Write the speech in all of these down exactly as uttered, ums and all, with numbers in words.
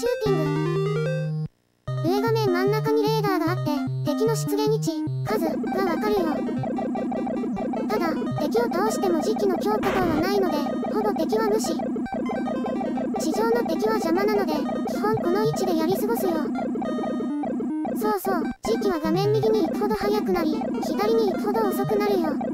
シューティング。上画面真ん中にレーダーがあって敵の出現位置、数がわかるよ。ただ敵を倒しても時期の強化等はないのでほぼ敵は無視。地上の敵は邪魔なので基本この位置でやり過ごすよ。そうそう、時期は画面右に行くほど速くなり左に行くほど遅くなるよ。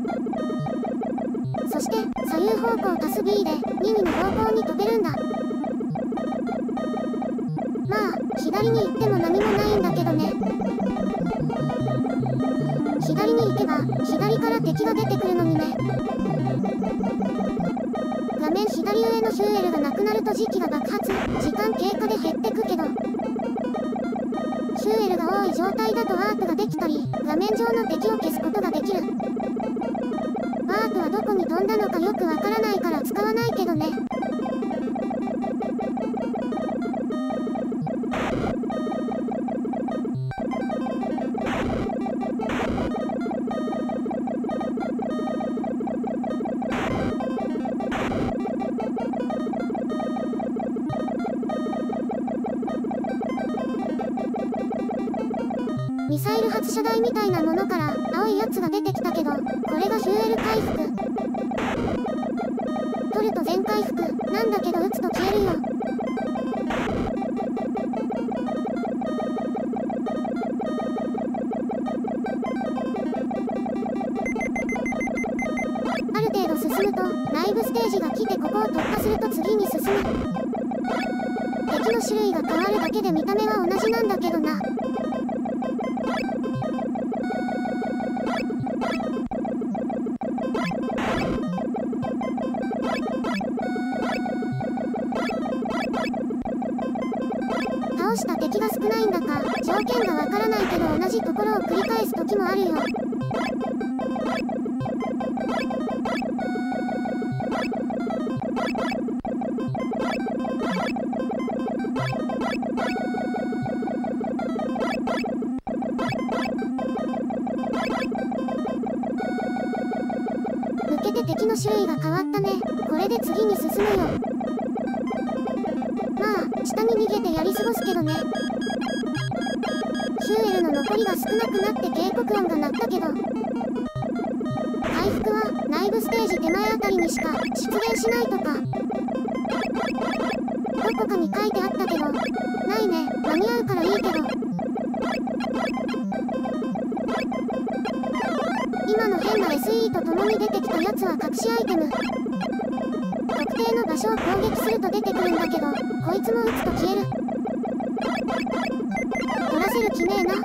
そして左右方向足す ビー で耳の方向に飛べるんだ。まあ左に行っても何もないんだけどね。左に行けば左から敵が出てくるのにね。画面左上のヒューエルがなくなると時期が爆発、時間経過で減ってくけど、ヒューエルが多い状態だとワープができたり画面上の敵を消すことができる。ワープはどこに飛んだのかよくわからないから使わないけどね。ミサイル発射台みたいなものから青いやつが出てきたけど、これがヒューエル回復。取ると全回復なんだけど撃つと消えるよ。ある程度進むと内部ステージが来てここを突破すると次に進む。敵の種類が変わるだけで見た目は同じなんだけどな。倒した敵が少ないんだか条件がわからないけど同じところを繰り返す時もあるよ。抜けて敵の種類が変わったね。これで次に進むよ。まあ下に逃げてやり過ごすけどね。ヒューエルの残りが少なくなって警告音が鳴ったけど、回復は内部ステージ手前あたりにしか出現しないとかどこかに書いてあったけど、ないね。間に合うからいいけど。今の変な エスイー と共に出てきたやつは隠しアイテム。特定の場所を攻撃すると出てくるんだけど、こいつも撃つと消える。取らせる気ねえな。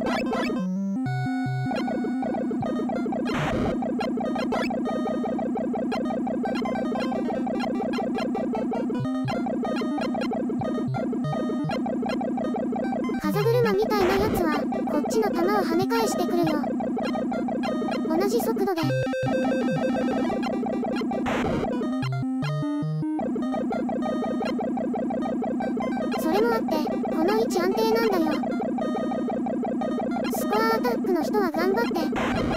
風車みたいなやつはこっちの弾を跳ね返してくるよ。同じ速度で。それもあってこの位置安定なんだよ。スコアアタックの人は頑張って。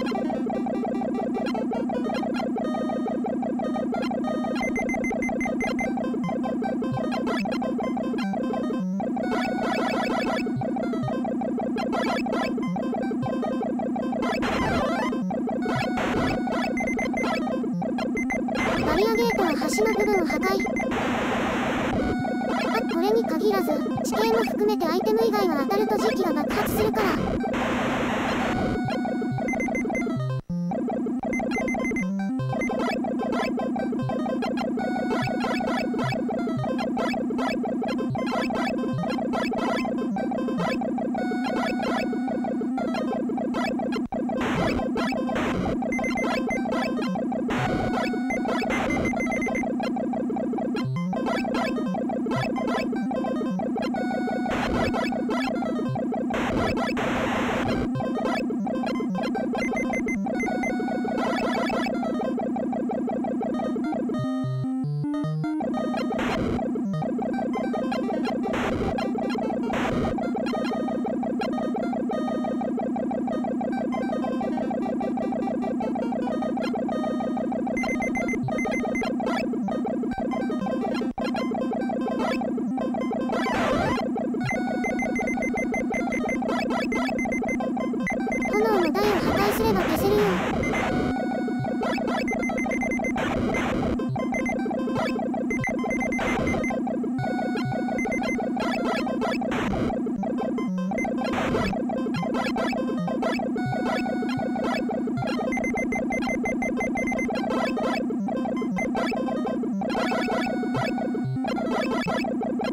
バリアゲートは端の部分を破壊。あ、これに限らず地形も含めてアイテム以外は当たると時期が爆発するから。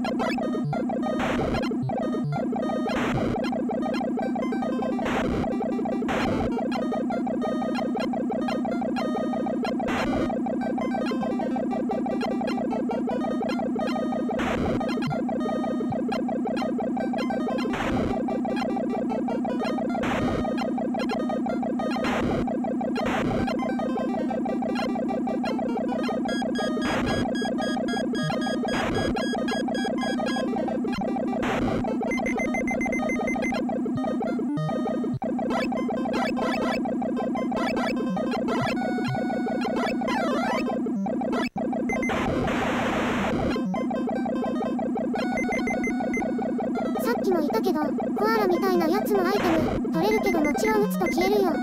さっきもいたけど、コアラみたいなやつのアイテム取れるけど、もちろん撃つと消えるよ。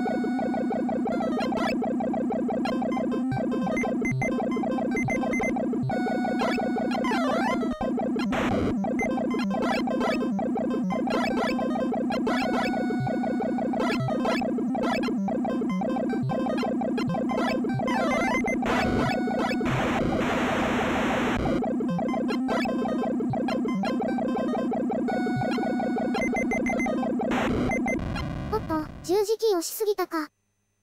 おっと、十字キー押しすぎたか。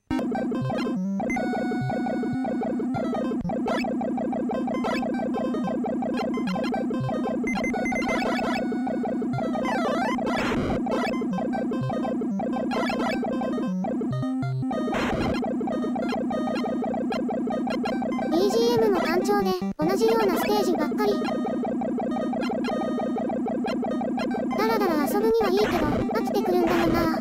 ビージーエム も単調で、同じようなステージばっかり。だらだら遊ぶにはいいけど、飽きてくるんだよな。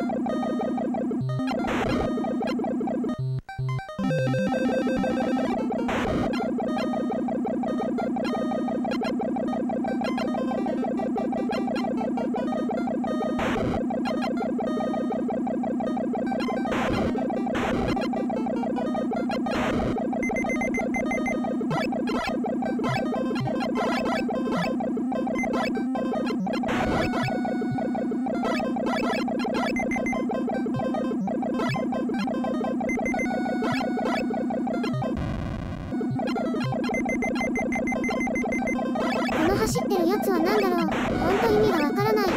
走ってるやつは何だろう。ほんと意味がわからない。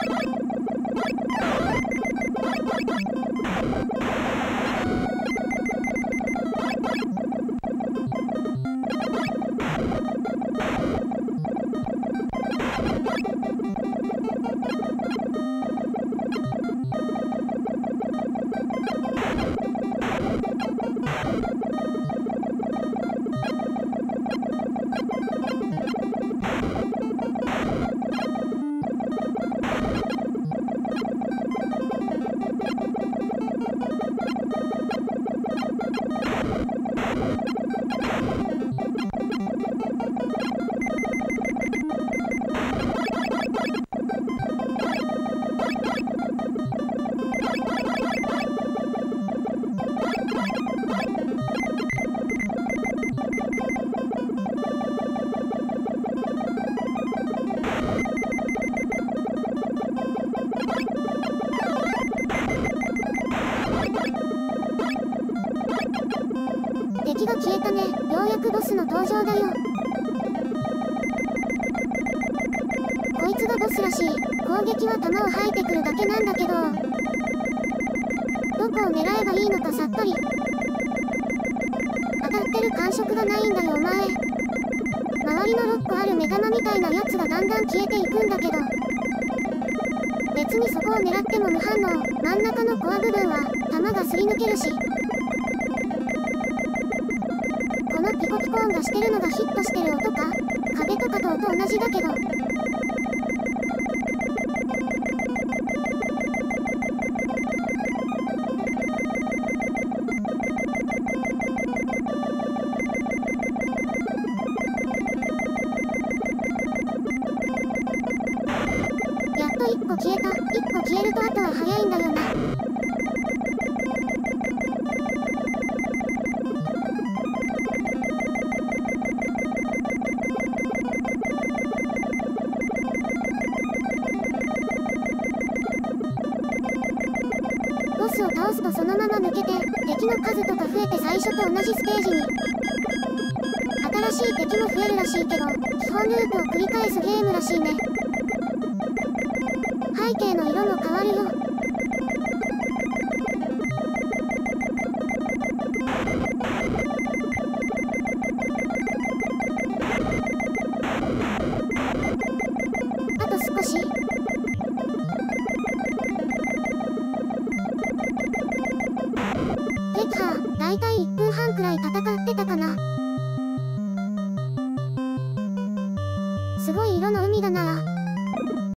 敵が消えたね。ようやくボスの登場だよ。こいつがボスらしい。攻撃は弾を吐いてくるだけなんだけど、どこを狙えばいいのかさっぱり。当たってる感触がないんだよお前。周りのろっこある目玉みたいなやつがだんだん消えていくんだけど、別にそこを狙っても無反応。真ん中のコア部分は弾がすり抜けるし、このピコピコ音がしてるのがヒットしてる音か。壁とかと音同じだけど。やっといっこ消えた。いっこ消えるとあとは早いんだよな。ボスを倒すとそのまま抜けて、敵の数とか増えて最初と同じステージに。新しい敵も増えるらしいけど、基基本ループを繰り返すゲームらしいね。背景の色も変わるよ。あと少し。撃破、だいたいいっぷんはんくらい戦ってたかな。すごい色の海だな。